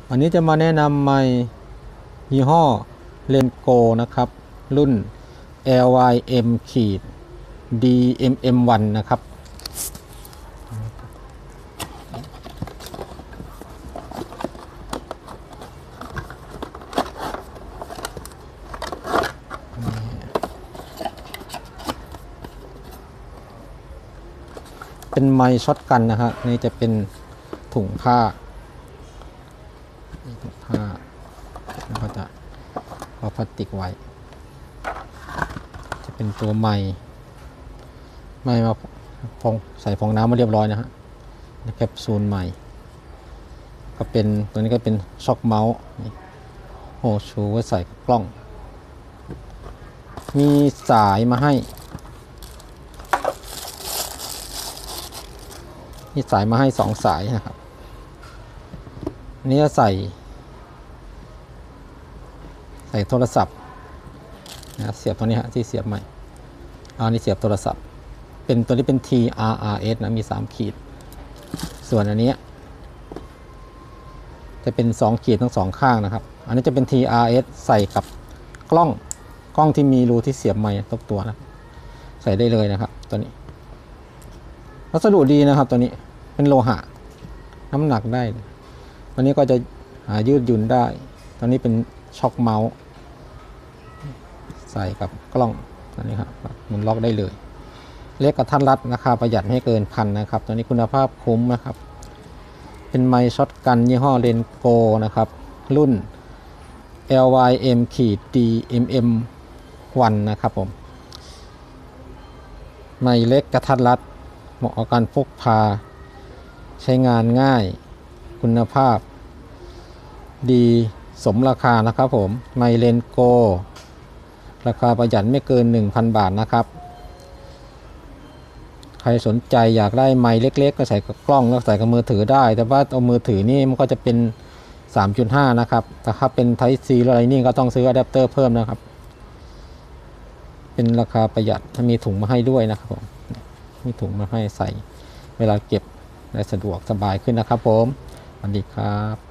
อันนี้จะมาแนะนำไมค์ยี่ห้อเลนโกนะครับรุ่น LYM-DMM1 นะครับเป็นไมค์ช็อตกันนะฮะนี่จะเป็นถุงผ้าแล้วก็จะเอาพลาสติกไว้จะเป็นตัวไมค์มาใส่ฟองน้ำมาเรียบร้อยนะฮะแคปซูลไมค์ก็เป็นตัวนี้ก็เป็นช็อคเมาส์โฮชูไว้ใส่กล้องมีสายมาให้2 สายนะครับอันนี้จะใส่โทรศัพท์นะเสียบตรงนี้ฮะที่เสียบใหม่อันนี้เสียบโทรศัพท์เป็นตัวนี้เป็น TRRS นะมี3 ขีดส่วนอันนี้จะเป็น2 ขีดทั้ง2 ข้างนะครับอันนี้จะเป็น TRS ใส่กับกล้องที่มีรูที่เสียบใหม่ทุกตัวนะใส่ได้เลยนะครับตัวนี้วัสดุดีนะครับตัวนี้เป็นโลหะน้ำหนักได้ตัวนี้ก็จะยืดหยุ่นได้ตัวนี้เป็นช็อคเมาส์ใส่กับกล้องอันนี้ครับหมุนล็อกได้เลยเล็กกระทัดรัดราคาประหยัดไม่เกินพันนะครับตัวนี้คุณภาพคุ้มนะครับเป็นไมค์ช็อตกันยี่ห้อเลนโกนะครับรุ่น LYM-DMM1 นะครับผมไมค์เล็กกระทัดรัดเหมาะกับการพกพาใช้งานง่ายคุณภาพดีสมราคานะครับผมไมค์เลนโกราคาประหยัดไม่เกิน 1,000 บาทนะครับใครสนใจอยากได้ไมค์เล็กๆก็ใส่กับกล้องแล้วใส่กับมือถือได้แต่ว่าเอามือถือนี่มันก็จะเป็น 3.5 นะครับแต่ถ้าเป็น Type C อะไรนี่ก็ต้องซื้ออะแดปเตอร์เพิ่มนะครับเป็นราคาประหยัดถ้ามีถุงมาให้ด้วยนะครับผมมีถุงมาให้ใส่เวลาเก็บได้สะดวกสบายขึ้นนะครับผมสวัสดีครับ